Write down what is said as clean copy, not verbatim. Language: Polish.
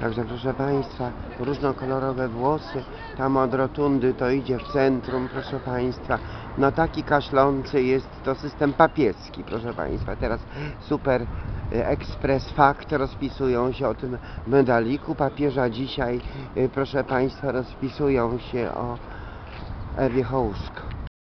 Także proszę Państwa, różnokolorowe włosy, tam od rotundy to idzie w centrum, proszę Państwa. No taki kaszlący jest to system papieski, proszę Państwa. Teraz Super Express Fakt rozpisują się o tym medaliku papieża. Dzisiaj, proszę Państwa, rozpisują się o Ewie Hołowsko.